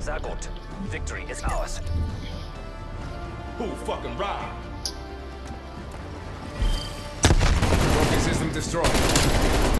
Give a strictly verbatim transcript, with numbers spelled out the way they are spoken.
Sehr gut. Victory is ours. Who fucking robbed? Broken system destroyed.